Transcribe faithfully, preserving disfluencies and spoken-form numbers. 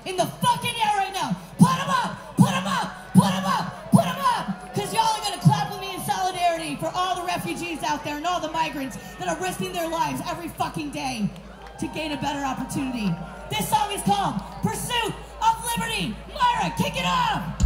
in the fucking air right now. Put them up, put them up, put them up, put them up. Because y'all are going to clap with me in solidarity for all the refugees out there and all the migrants that are risking their lives every fucking day to gain a better opportunity. This song is called Pursuit of Liberty. Myra, kick it off.